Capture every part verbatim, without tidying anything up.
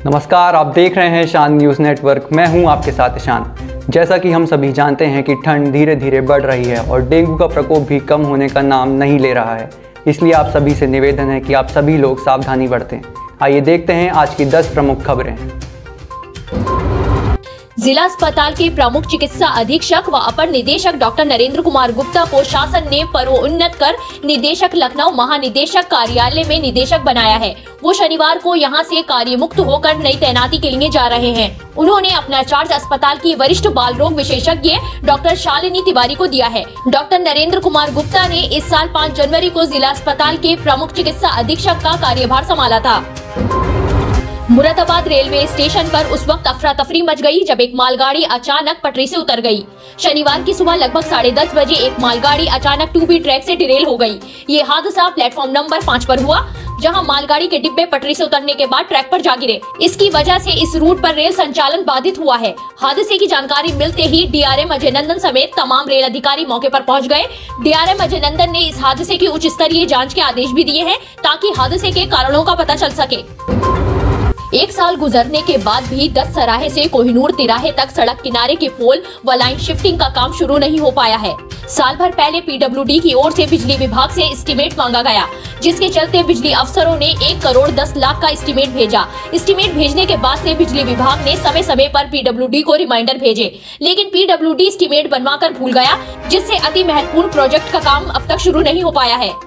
नमस्कार, आप देख रहे हैं शान न्यूज़ नेटवर्क। मैं हूं आपके साथ ईशान। जैसा कि हम सभी जानते हैं कि ठंड धीरे धीरे बढ़ रही है और डेंगू का प्रकोप भी कम होने का नाम नहीं ले रहा है। इसलिए आप सभी से निवेदन है कि आप सभी लोग सावधानी बरतें। आइए देखते हैं आज की दस प्रमुख खबरें। जिला अस्पताल के प्रमुख चिकित्सा अधीक्षक व अपर निदेशक डॉक्टर नरेंद्र कुमार गुप्ता को शासन ने पदोन्नत कर निदेशक लखनऊ महानिदेशक कार्यालय में निदेशक बनाया है। वो शनिवार को यहां से कार्यमुक्त होकर नई तैनाती के लिए जा रहे हैं। उन्होंने अपना चार्ज अस्पताल की वरिष्ठ बाल रोग विशेषज्ञ डॉक्टर शालिनी तिवारी को दिया है। डॉक्टर नरेंद्र कुमार गुप्ता ने इस साल पाँच जनवरी को जिला अस्पताल के प्रमुख चिकित्सा अधीक्षक का कार्यभार संभाला था। मुरादाबाद रेलवे स्टेशन पर उस वक्त अफरा तफरी मच गई जब एक मालगाड़ी अचानक पटरी से उतर गई। शनिवार की सुबह लगभग साढ़े दस बजे एक मालगाड़ी अचानक टू बी ट्रैक से डिरेल हो गई। ये हादसा प्लेटफॉर्म नंबर पाँच पर हुआ, जहां मालगाड़ी के डिब्बे पटरी से उतरने के बाद ट्रैक पर जा गिरे। इसकी वजह से इस रूट पर रेल संचालन बाधित हुआ है। हादसे की जानकारी मिलते ही डीआरएम अजय नंदन समेत तमाम रेल अधिकारी मौके पर पहुंच गए। डीआरएम अजय नंदन ने इस हादसे की उच्च स्तरीय जाँच के आदेश भी दिए हैं ताकि हादसे के कारणों का पता चल सके। एक साल गुजरने के बाद भी दस सराहे से कोहिनूर तिराहे तक सड़क किनारे के पोल व लाइन शिफ्टिंग का काम शुरू नहीं हो पाया है। साल भर पहले पीडब्ल्यूडी की ओर से बिजली विभाग से एस्टीमेट मांगा गया, जिसके चलते बिजली अफसरों ने एक करोड़ दस लाख का एस्टीमेट भेजा। एस्टीमेट भेजने के बाद से बिजली विभाग ने समय समय पर पीडब्ल्यूडी को रिमाइंडर भेजे, लेकिन पीडब्ल्यूडी एस्टीमेट बनवाकर भूल गया, जिससे अति महत्वपूर्ण प्रोजेक्ट का काम अब तक शुरू नहीं हो पाया है।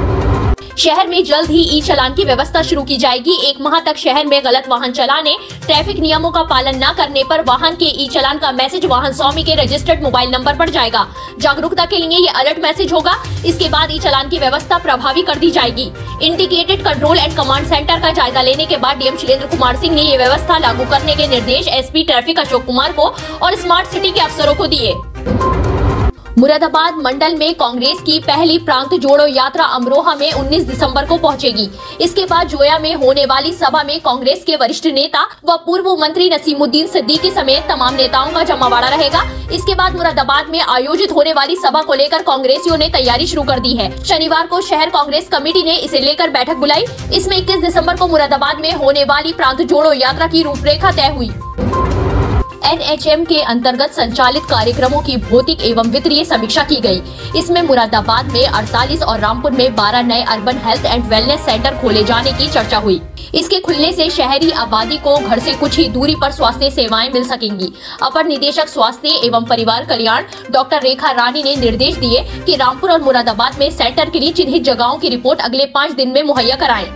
शहर में जल्द ही ई चालान की व्यवस्था शुरू की जाएगी। एक माह तक शहर में गलत वाहन चलाने, ट्रैफिक नियमों का पालन न करने पर वाहन के ई चालान का मैसेज वाहन स्वामी के रजिस्टर्ड मोबाइल नंबर पर जाएगा। जागरूकता के लिए ये अलर्ट मैसेज होगा। इसके बाद ई चालान की व्यवस्था प्रभावी कर दी जाएगी। Integrated control and command centre का जायजा लेने के बाद डीएम शैलेंद्र कुमार सिंह ने ये व्यवस्था लागू करने के निर्देश एसपी ट्रैफिक अशोक कुमार को और स्मार्ट सिटी के अफसरों को दिए। मुरादाबाद मंडल में कांग्रेस की पहली प्रांत जोड़ो यात्रा अमरोहा में उन्नीस दिसंबर को पहुंचेगी। इसके बाद जोया में होने वाली सभा में कांग्रेस के वरिष्ठ नेता व पूर्व मंत्री नसीमुद्दीन सिद्दीकी समेत तमाम नेताओं का जमावड़ा रहेगा। इसके बाद मुरादाबाद में आयोजित होने वाली सभा को लेकर कांग्रेसियों ने तैयारी शुरू कर दी है। शनिवार को शहर कांग्रेस कमेटी ने इसे लेकर बैठक बुलाई। इसमें इक्कीस दिसंबर को मुरादाबाद में होने वाली प्रांत जोड़ो यात्रा की रूपरेखा तय हुई। एनएचएम के अंतर्गत संचालित कार्यक्रमों की भौतिक एवं वित्तीय समीक्षा की गई। इसमें मुरादाबाद में अड़तालीस और रामपुर में बारह नए urban health and wellness centre खोले जाने की चर्चा हुई। इसके खुलने से शहरी आबादी को घर से कुछ ही दूरी पर स्वास्थ्य सेवाएं मिल सकेंगी। अपर निदेशक स्वास्थ्य एवं परिवार कल्याण डॉक्टर रेखा रानी ने निर्देश दिए कि रामपुर और मुरादाबाद में सेंटर के लिए चिन्हित जगहों की रिपोर्ट अगले पाँच दिन में मुहैया कराएं।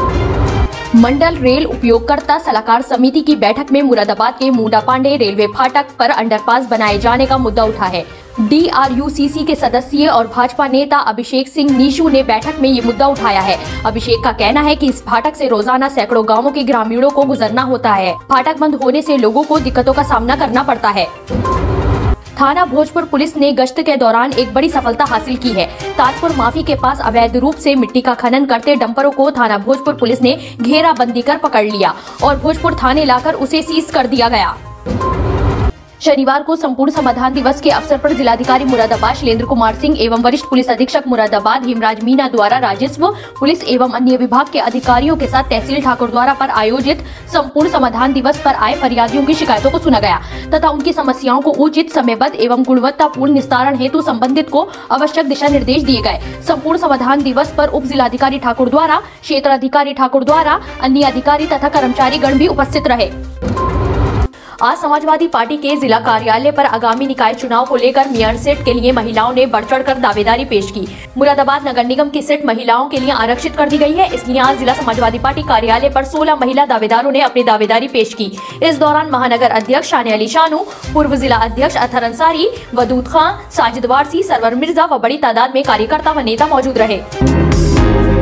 मंडल रेल उपयोगकर्ता सलाहकार समिति की बैठक में मुरादाबाद के मूडा पांडे रेलवे फाटक पर अंडरपास बनाए जाने का मुद्दा उठा है। डीआरयूसीसी के सदस्य और भाजपा नेता अभिषेक सिंह नीशू ने बैठक में ये मुद्दा उठाया है। अभिषेक का कहना है कि इस फाटक से रोजाना सैकड़ों गांवों के ग्रामीणों को गुजरना होता है। फाटक बंद होने से लोगों को दिक्कतों का सामना करना पड़ता है। थाना भोजपुर पुलिस ने गश्त के दौरान एक बड़ी सफलता हासिल की है। ताजपुर माफी के पास अवैध रूप से मिट्टी का खनन करते डंपरों को थाना भोजपुर पुलिस ने घेराबंदी कर पकड़ लिया और भोजपुर थाने लाकर उसे सीज कर दिया गया। शनिवार को संपूर्ण समाधान दिवस के अवसर पर जिलाधिकारी मुरादाबाद शैलेंद्र कुमार सिंह एवं वरिष्ठ पुलिस अधीक्षक मुरादाबाद हिमराज मीना द्वारा राजस्व, पुलिस एवं अन्य विभाग के अधिकारियों के साथ तहसील ठाकुर द्वारा पर आयोजित संपूर्ण समाधान दिवस पर आए फरियादियों की शिकायतों को सुना गया तथा उनकी समस्याओं को उचित, समयबद्ध एवं गुणवत्तापूर्ण निस्तारण हेतु संबंधित को आवश्यक दिशा निर्देश दिए गए। संपूर्ण समाधान दिवस पर उप जिलाधिकारी ठाकुर द्वारा, क्षेत्र अधिकारी ठाकुर द्वारा, अन्य अधिकारी तथा कर्मचारी गण भी उपस्थित रहे। आज समाजवादी पार्टी के जिला कार्यालय पर आगामी निकाय चुनाव को लेकर मेयर सीट के लिए महिलाओं ने बढ़ चढ़ कर दावेदारी पेश की। मुरादाबाद नगर निगम की सीट महिलाओं के लिए आरक्षित कर दी गई है, इसलिए आज जिला समाजवादी पार्टी कार्यालय पर सोलह महिला दावेदारों ने अपनी दावेदारी पेश की। इस दौरान महानगर अध्यक्ष शाने अली शानू, पूर्व जिला अध्यक्ष अथर अंसारी, वदूद खान, साजिद वारसी, सरवर मिर्जा व बड़ी तादाद में कार्यकर्ता व नेता मौजूद रहे।